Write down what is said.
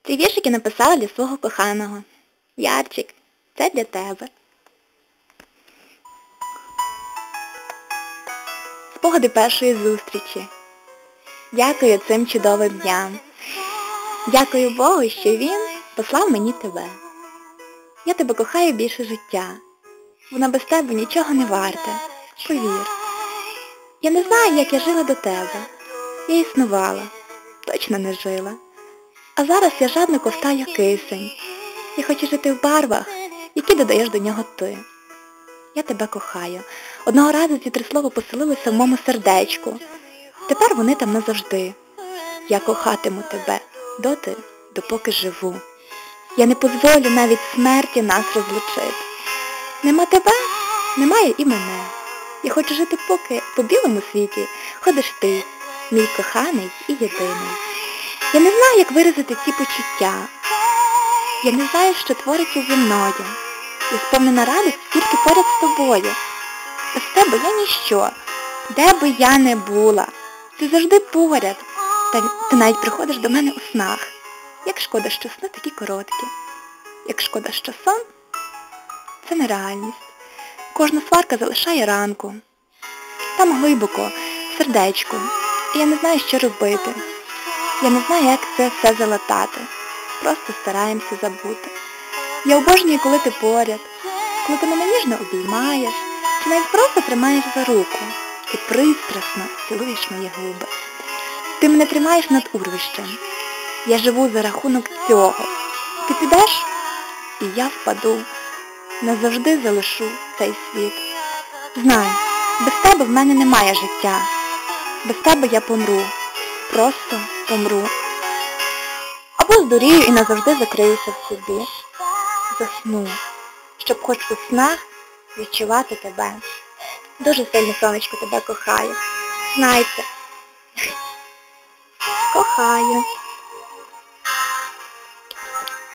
Цей віршик я написала для свого коханого. Ярчик, це для тебе. Спогади першої зустрічі. Дякую цим чудовим дням. Дякую Богу, що Він послав мені тебе. Я тебе кохаю більше життя. Вона без тебе нічого не варта. Повір. Я не знаю, як я жила до тебе. Я існувала. Точно не жила. А зараз я жадно ковтаю кисень. Я хочу жити в барвах, які додаєш до нього ти. Я тебе кохаю. Одного разу ці три слова поселилися в моєму сердечку. Тепер вони там назавжди. Я кохатиму тебе доти, допоки живу. Я не дозволю навіть смерті нас розлучити. Нема тебе, немає і мене. Я хочу жити поки по білому світі ходиш ти, мій коханий і єдиний. Я не знаю, як виразити ці почуття. Я не знаю, що твориться зі мною. Я сповнена радість тільки поряд з тобою. Без тебе я ніщо. Де би я не була. Ти завжди поряд. Ти навіть приходиш до мене у снах. Як шкода, що сни такі короткі. Як шкода, що сон – це нереальність. Кожна сварка залишає ранку. Там глибоко, в сердечку. І я не знаю, що робити. Я не знаю, як це все залатати. Просто стараємося забути. Я обожнюю, коли ти поряд, коли ти мене ніжно обіймаєш, чи навіть просто тримаєш за руку і пристрасно цілуєш мої губи. Ти мене тримаєш над урвищем. Я живу за рахунок цього. Ти підеш, і я впаду. Назавжди залишу цей світ. Знай, без тебе в мене немає життя. Без тебе я помру. Просто помру. Або здурію і назавжди закриюся в собі. Засну, щоб хоч у снах відчувати тебе. Дуже сильно, сонечко, тебе кохаю. Знай це. Кохаю.